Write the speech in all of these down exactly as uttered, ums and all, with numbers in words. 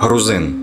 Грузин.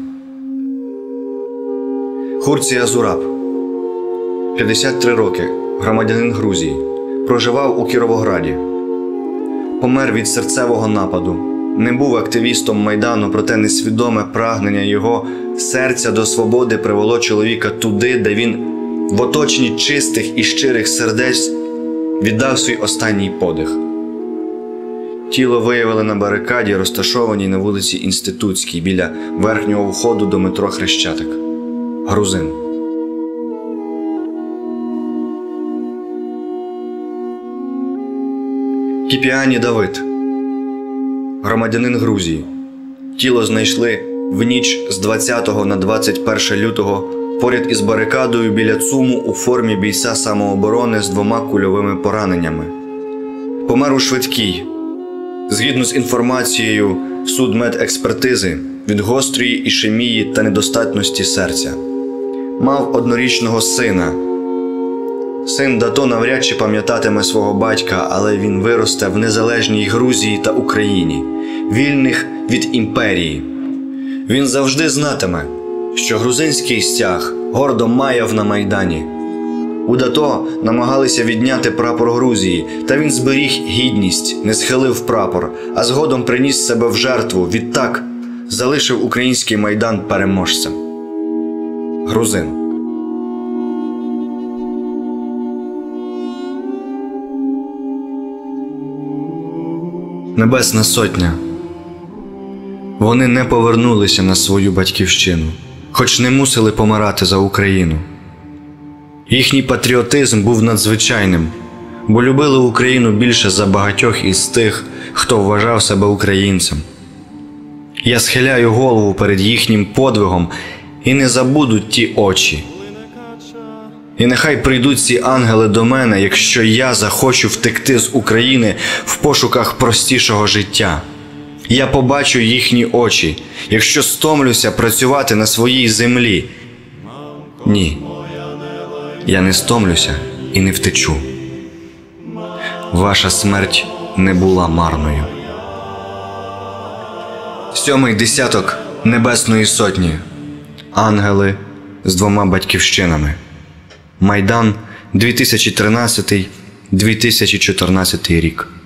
Хурція Зураб. п'ятдесят три роки. Громадянин Грузії. Проживав у Кіровограді. Помер від серцевого нападу. Не був активістом Майдану, проте несвідоме прагнення його серця до свободи привело чоловіка туди, де він в оточенні чистих і щирих сердець віддав свій останній подих. Тіло виявили на барикаді, розташованій на вулиці Інститутській, біля верхнього входу до метро Хрещатик. Грузин. Кіпіані Давид. Громадянин Грузії. Тіло знайшли в ніч з двадцятого на двадцять перше лютого поряд із барикадою біля ЦУМу у формі бійця самооборони з двома кульовими пораненнями. Помер у швидкій. Згідно з інформацією судмедекспертизи, від гострої ішемії та недостатності серця. Мав однорічного сина. Син Дато навряд чи пам'ятатиме свого батька, але він виросте в незалежній Грузії та Україні, вільних від імперії. Він завжди знатиме, що грузинський стяг гордо маяв на Майдані. У Дато намагалися відняти прапор Грузії, та він зберіг гідність, не схилив прапор, а згодом приніс себе в жертву, відтак залишив український Майдан переможцем. Грузин. Небесна Сотня. Вони не повернулися на свою батьківщину, хоч не мусили помирати за Україну. Їхній патріотизм був надзвичайним, бо любили Україну більше за багатьох із тих, хто вважав себе українцем. Я схиляю голову перед їхнім подвигом, і не забудуть ті очі. І нехай прийдуть ці ангели до мене, якщо я захочу втекти з України в пошуках простішого життя. Я побачу їхні очі, якщо стомлюся працювати на своїй землі. Ні, я не стомлюся і не втечу. Ваша смерть не була марною. Сьомий десяток Небесної Сотні. Ангели з двома батьківщинами. Майдан, дві тисячі тринадцятий - дві тисячі чотирнадцятий рік.